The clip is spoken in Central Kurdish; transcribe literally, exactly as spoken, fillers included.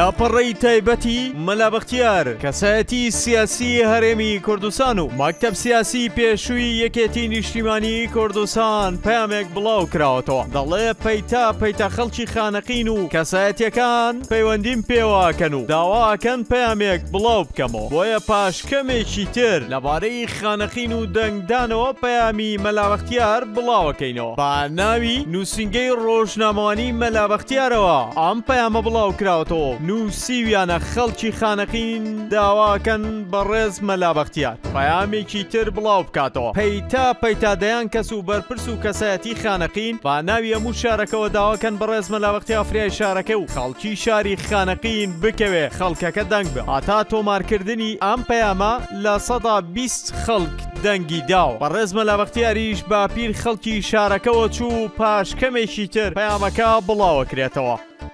لاپەڕەی تایبەتی مەلا بەختیار کەسایەتی سیاسی هەرێمی کوردستان و مەکتەب سیاسی پێشووی یەکێتی نیشتیمانی کوردستان پەیامێک بڵاو کراوەتەوە دەڵێ پەیتا پەیتا خەڵکی خانەقین و کەسایەتیەکان پەیوەندیم پێواکەن و داواکەن پەیامێک بڵاو بکەمەوە بۆیە پاشکەمێکی تر لەبارەی خانەقین و دەنگدانەوە پەیامی مەلا بەختیار بڵاوەکەینەوە با ناوی نووسینگەی ڕۆژنامەوانی مەلا بەختیارەوە ئەم پەیامە بڵاو کراوەتەوە نووسیویانە خەڵکی خانەقین داواکەن بەڕێز مەلا بەختیار پەیامێکی تر بڵاو بکاتەوە پەیتا پەیتا دەیان کەس و بەرپرس و کەسایەتی خانەقین با ناوی هەموو شارەکەەوە داواکەن بەڕێز مەلا بەختیار فریای شارەکە و خەڵکی شاری خانەقین بکەوێ خەڵکەکە دەنگ بە هاتا تۆمارکردنی ئەم پەیامە لە سەدا بیست خەڵک دەنگی داو بەڕێز مەلا بەختیاریش با پیر خەڵکی شارەکەەوە چوو پاشکەمێکی تر پەیامەکە بڵاوەکرێتەوە.